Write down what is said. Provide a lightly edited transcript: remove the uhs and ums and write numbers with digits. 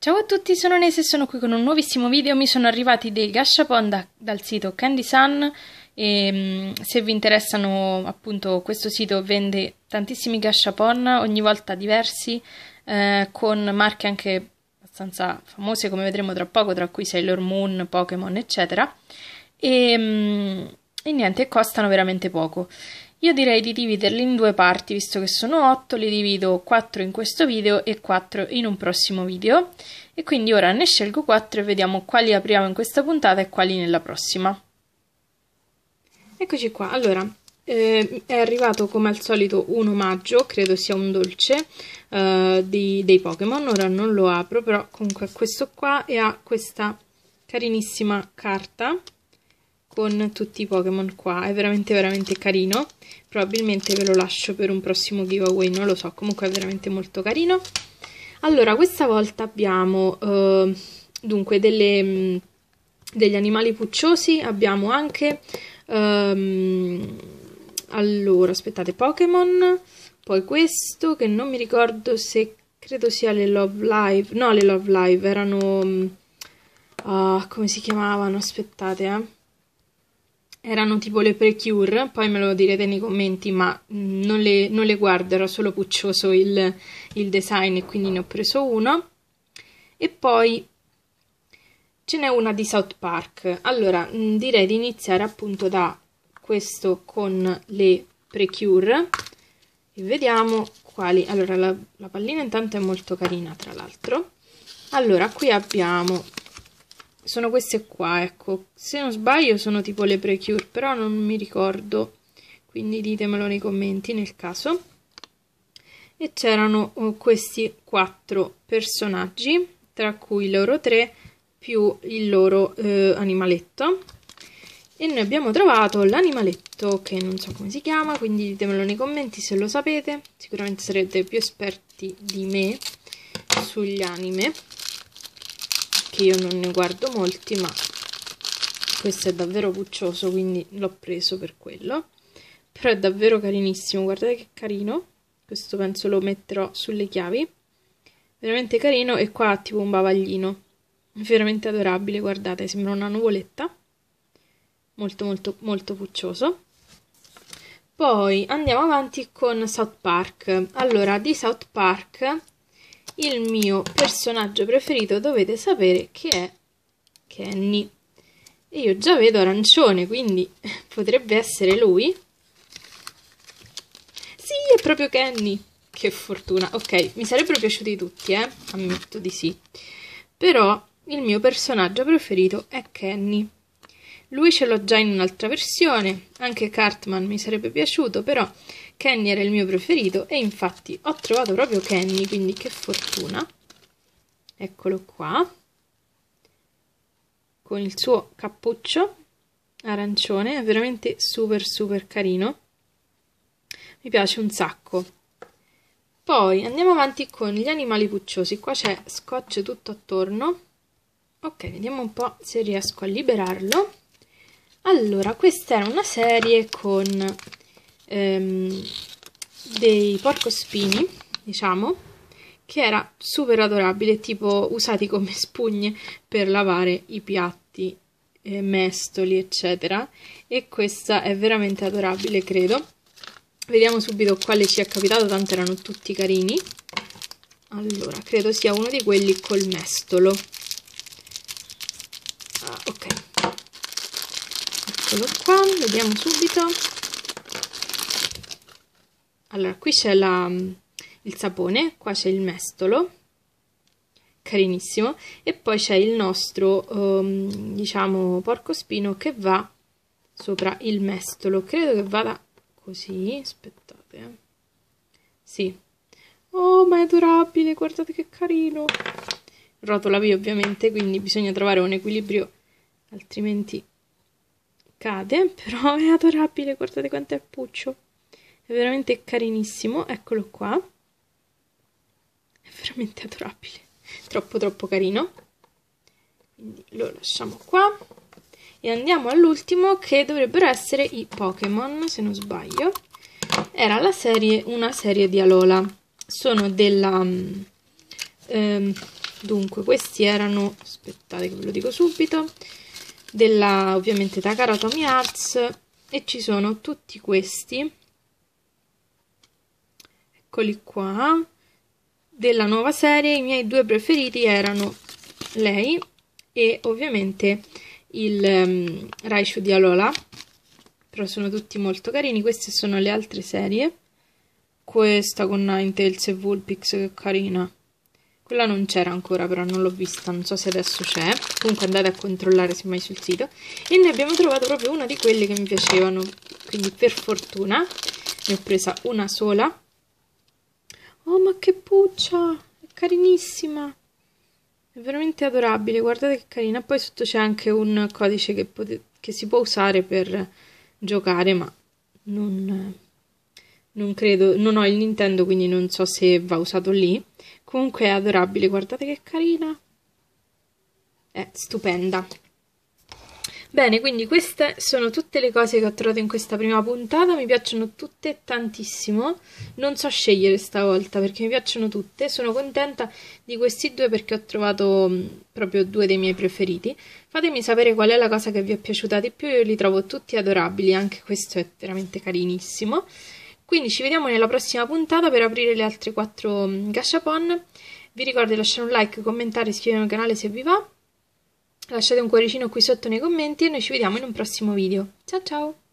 Ciao a tutti, sono Nese e sono qui con un nuovissimo video. Mi sono arrivati dei gashapon dal sito Candy Sun e se vi interessano, appunto, questo sito vende tantissimi gashapon, ogni volta diversi, con marche anche abbastanza famose, come vedremo tra poco, tra cui Sailor Moon, Pokémon, eccetera. E niente, costano veramente poco. Io direi di dividerli in due parti, visto che sono 8, li divido 4 in questo video e 4 in un prossimo video. E quindi ora ne scelgo 4 e vediamo quali apriamo in questa puntata e quali nella prossima. Eccoci qua, allora, è arrivato come al solito un omaggio, credo sia un dolce, dei Pokémon. Ora non lo apro, però comunque è questo qua e ha questa carinissima carta con tutti i Pokémon qua, è veramente carino. Probabilmente ve lo lascio per un prossimo giveaway, non lo so, comunque è veramente molto carino. Allora, questa volta abbiamo dunque degli animali pucciosi, abbiamo anche allora, aspettate, Pokémon, poi questo che non mi ricordo se credo sia le Love Live, no, le Love Live erano come si chiamavano? Aspettate, erano tipo le Precure, poi me lo direte nei commenti, ma non le guardo, era solo puccioso il design e quindi ne ho preso uno. E poi ce n'è una di South Park. Allora, direi di iniziare appunto da questo con le Precure e vediamo quali. Allora, la pallina intanto è molto carina, tra l'altro. Allora, qui abbiamo... sono queste qua, ecco, se non sbaglio sono tipo le Precure, però non mi ricordo, quindi ditemelo nei commenti nel caso. E c'erano questi 4 personaggi, tra cui loro 3 più il loro animaletto. E noi abbiamo trovato l'animaletto che non so come si chiama, quindi ditemelo nei commenti se lo sapete, sicuramente sarete più esperti di me sugli anime, che io non ne guardo molti, ma questo è davvero puccioso, quindi l'ho preso per quello. Però è davvero carinissimo, guardate che carino. Questo penso lo metterò sulle chiavi, veramente carino. E qua ha tipo un bavaglino, veramente adorabile, guardate, sembra una nuvoletta, molto puccioso. Poi andiamo avanti con South Park. Allora, di South Park il mio personaggio preferito dovete sapere che è Kenny. E io già vedo arancione, quindi potrebbe essere lui. Sì, è proprio Kenny. Che fortuna. Ok, mi sarebbero piaciuti tutti, ammetto di sì. Però il mio personaggio preferito è Kenny. Lui ce l'ho già in un'altra versione, anche Cartman mi sarebbe piaciuto, però Kenny era il mio preferito e infatti ho trovato proprio Kenny, quindi che fortuna. Eccolo qua, con il suo cappuccio arancione, è veramente super carino, mi piace un sacco. Poi andiamo avanti con gli animali pucciosi, qua c'è scotch tutto attorno. Ok, vediamo un po' se riesco a liberarlo. Allora, questa era una serie con dei porcospini, diciamo, che era super adorabile, tipo usati come spugne per lavare i piatti, mestoli, eccetera. E questa è veramente adorabile, credo. Vediamo subito quale ci è capitato, tanto erano tutti carini. Allora, credo sia uno di quelli col mestolo. Ok. Eccolo qua, vediamo subito. Allora, qui c'è il sapone, qua c'è il mestolo, carinissimo, e poi c'è il nostro, diciamo, porcospino che va sopra il mestolo. Credo che vada così, aspettate. Sì. Oh, ma è adorabile, guardate che carino. Rotola via ovviamente, quindi bisogna trovare un equilibrio, altrimenti cade, però è adorabile, guardate quanto è puccio, è veramente carinissimo. Eccolo qua, è veramente adorabile, troppo carino, quindi lo lasciamo qua e andiamo all'ultimo, che dovrebbero essere i Pokémon, se non sbaglio. Era una serie di Alola, sono della Dunque, questi erano, aspettate che ve lo dico subito, della ovviamente Takara Tomy Arts, e ci sono tutti questi, eccoli qua, della nuova serie. I miei due preferiti erano lei e ovviamente il Raichu di Alola, però sono tutti molto carini. Queste sono le altre serie, questa con Ninetales e Vulpix, che carina. Quella non c'era ancora, però non l'ho vista, non so se adesso c'è. Comunque andate a controllare semmai sul sito. E ne abbiamo trovato proprio una di quelle che mi piacevano, quindi per fortuna ne ho presa una sola. Oh, ma che puccia! È carinissima! È veramente adorabile, guardate che carina. Poi sotto c'è anche un codice che si può usare per giocare, ma non credo, non ho il Nintendo, quindi non so se va usato lì. Comunque è adorabile, guardate che carina. È stupenda. Bene, quindi queste sono tutte le cose che ho trovato in questa prima puntata. Mi piacciono tutte tantissimo. Non so scegliere stavolta perché mi piacciono tutte. Sono contenta di questi due perché ho trovato proprio due dei miei preferiti. Fatemi sapere qual è la cosa che vi è piaciuta di più. Io li trovo tutti adorabili, anche questo è veramente carinissimo. Quindi ci vediamo nella prossima puntata per aprire le altre 4 gashapon. Vi ricordo di lasciare un like, commentare, iscrivervi al canale se vi va. Lasciate un cuoricino qui sotto nei commenti e noi ci vediamo in un prossimo video. Ciao ciao!